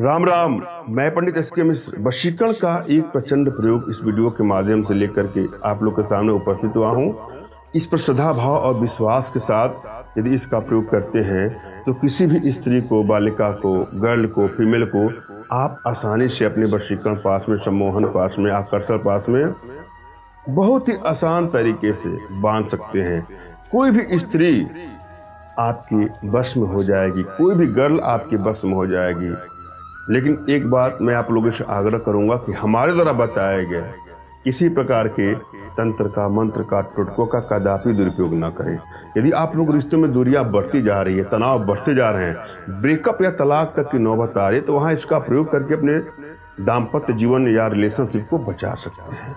राम राम। मैं पंडित एसके मिश्र वशीकरण का एक प्रचंड प्रयोग इस वीडियो के माध्यम से लेकर के आप लोग के सामने उपस्थित हुआ हूँ। इस पर श्रद्धा भाव और विश्वास के साथ यदि इसका प्रयोग करते हैं तो किसी भी स्त्री को, बालिका को, गर्ल को, फीमेल को आप आसानी से अपने वशीकरण पास में, सम्मोहन पास में, आकर्षण पास में बहुत ही आसान तरीके से बांध सकते हैं। कोई भी स्त्री आपकी बस में हो जाएगी, कोई भी गर्ल आपके बस में हो जाएगी। लेकिन एक बात मैं आप लोगों से आग्रह करूंगा कि हमारे द्वारा बताया गया किसी प्रकार के तंत्र का, मंत्र का, टोटकों का कदापि दुरुपयोग ना करें। यदि आप लोग रिश्तों में दूरियां बढ़ती जा रही है, तनाव बढ़ते जा रहे हैं, ब्रेकअप या तलाक तक की नौबत आ रही है, तो वहां इसका प्रयोग करके अपने दाम्पत्य जीवन या रिलेशनशिप को बचा सकते हैं।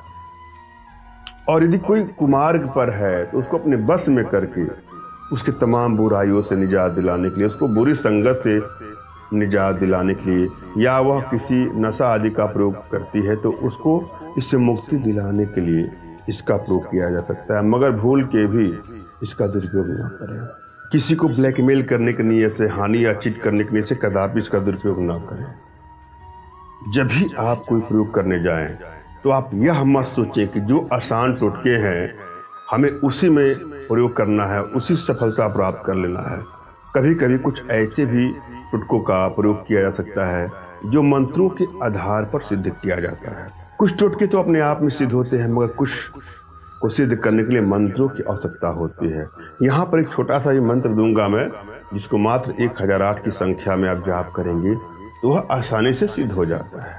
और यदि कोई कुमार्ग पर है तो उसको अपने बस में करके उसके तमाम बुराइयों से निजात दिलाने के लिए, उसको बुरी संगत से निजात दिलाने के लिए, या वह किसी नशा आदि का प्रयोग करती है तो उसको इससे मुक्ति दिलाने के लिए इसका प्रयोग किया जा सकता है। मगर भूल के भी इसका दुरुपयोग ना करें। किसी को ब्लैकमेल करने की नीयत से, हानि या चीट करने की नीयत से कदापि इसका दुरुपयोग ना करें। जब भी आप कोई प्रयोग करने जाएं तो आप यह मत सोचें कि जो आसान टोटके हैं हमें उसी में प्रयोग करना है, उसी सफलता प्राप्त कर लेना है। कभी कभी कुछ ऐसे भी टोटकों का प्रयोग किया जा सकता है जो मंत्रों के आधार पर सिद्ध किया जाता है। कुछ टोटके तो अपने आप में सिद्ध होते हैं, मगर कुछ को सिद्ध करने के लिए मंत्रों की आवश्यकता होती है। यहाँ पर एक छोटा सा ये मंत्र दूंगा मैं, जिसको मात्र 1008 की संख्या में आप जाप करेंगे तो वह आसानी से सिद्ध हो जाता है।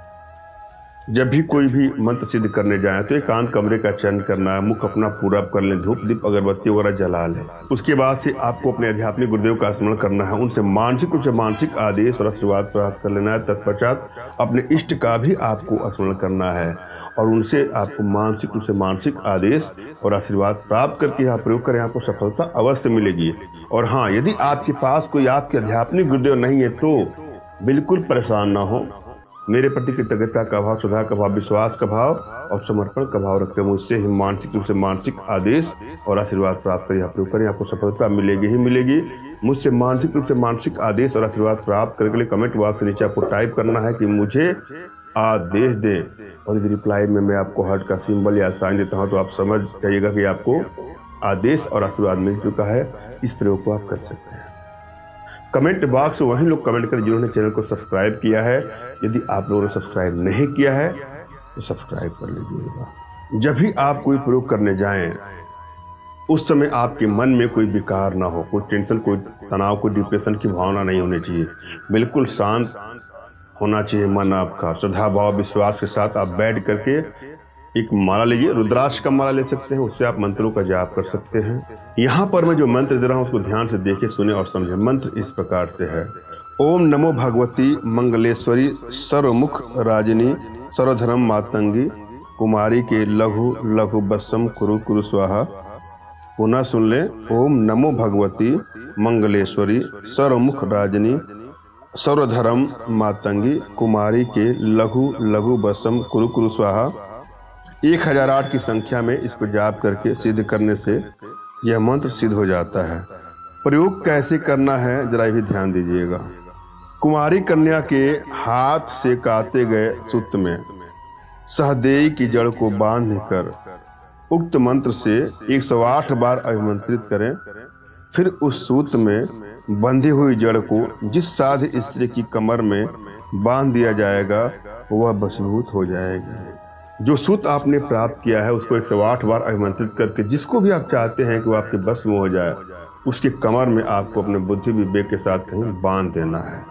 जब भी कोई भी मंत्र सिद्ध करने जाएं तो एकांत कमरे का चयन करना है, मुख अपना पूरा कर लें, धूप दीप अगरबत्ती वगैरह जला लें। उसके बाद से आपको अपने आध्यात्मिक गुरुदेव का स्मरण करना है, उनसे मानसिक रूप से मानसिक आदेश और आशीर्वाद प्राप्त कर लेना है। तत्पश्चात अपने इष्ट का भी आपको स्मरण करना है और उनसे आपको मानसिक रूप से मानसिक आदेश और आशीर्वाद प्राप्त करके यहाँ प्रयोग करें, आपको सफलता अवश्य मिलेगी। और हाँ, यदि आपके पास कोई आपके आध्यात्मिक गुरुदेव नहीं है तो बिल्कुल परेशान ना हो। मेरे प्रति कृतज्ञता का भाव, श्रद्धा का भाव, विश्वास का भाव और समर्पण का भाव रखते मुझसे ही मानसिक रूप से मानसिक आदेश और आशीर्वाद प्राप्त करें, प्रयोग करें, आपको सफलता मिलेगी ही मिलेगी। मुझसे मानसिक रूप से मानसिक आदेश और आशीर्वाद प्राप्त करने के लिए कमेंट बॉक्स के नीचे आपको टाइप करना है कि मुझे आदेश दें, और यदि रिप्लाई में मैं आपको हार्ट का सिंबल या साइन देता हूँ तो आप समझ जाइएगा कि आपको आदेश और आशीर्वाद मिल चुका है। इस प्रयोग को आप कर सकते हैं। कमेंट बॉक्स में वही लोग कमेंट करें जिन्होंने चैनल को सब्सक्राइब किया है। यदि आप लोगों ने सब्सक्राइब नहीं किया है तो सब्सक्राइब कर लीजिएगा। जब भी आप कोई प्रयोग करने जाएं उस समय आपके मन में कोई विकार ना हो, कोई टेंशन, कोई तनाव, कोई डिप्रेशन की भावना नहीं होनी चाहिए। बिल्कुल शांत होना चाहिए मन आपका। श्रद्धा भाव विश्वास के साथ आप बैठ करके एक माला लीजिए, रुद्राक्ष का माला ले सकते हैं, उससे आप मंत्रों का जाप कर सकते हैं। यहाँ पर मैं जो मंत्र दे रहा हूँ उसको ध्यान से देखें, सुने और समझें। मंत्र इस प्रकार से है: ओम नमो भगवती मंगलेश्वरी सर्वमुख राजिनी सर्वधर्म मातंगी कुमारी के लघु लघु बसम कुरु कुरु स्वाहा। पुनः सुन लें, ओम नमो भगवती मंगलेश्वरी सर्वमुख राजिनी सर्वधर्म मातंगी कुमारी के लघु लघु बसम कुरु कुरु स्वाहा। 1008 की संख्या में इसको जाप करके सिद्ध करने से यह मंत्र सिद्ध हो जाता है। प्रयोग कैसे करना है जरा भी ध्यान दीजिएगा। कुमारी कन्या के हाथ से काटे गए सूत में सहदेई की जड़ को बांध कर उक्त मंत्र से 108 बार अभिमंत्रित करें। फिर उस सूत में बंधी हुई जड़ को जिस साध स्त्री की कमर में बांध दिया जाएगा वह वशीभूत हो जाएगी। जो सूत आपने प्राप्त किया है उसको 108 बार अभिमंत्रित करके जिसको भी आप चाहते हैं कि वो आपके बस में हो जाए, उसके कमर में आपको अपने बुद्धि विवेक के साथ कहीं बांध देना है।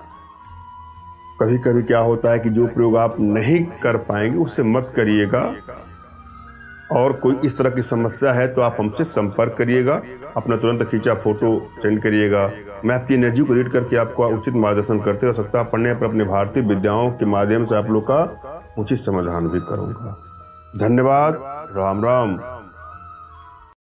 कभी कभी क्या होता है कि जो प्रयोग आप नहीं कर पाएंगे उससे मत करिएगा। और कोई इस तरह की समस्या है तो आप हमसे संपर्क करिएगा, अपना तुरंत खींचा फोटो सेंड करिएगा। मैं आपकी एनर्जी को रीड करके आपको उचित मार्गदर्शन करते हो सकता पढ़ने पर अपने भारतीय विद्याओं के माध्यम से आप लोग का उचित समाधान भी करूंगा। धन्यवाद। राम राम।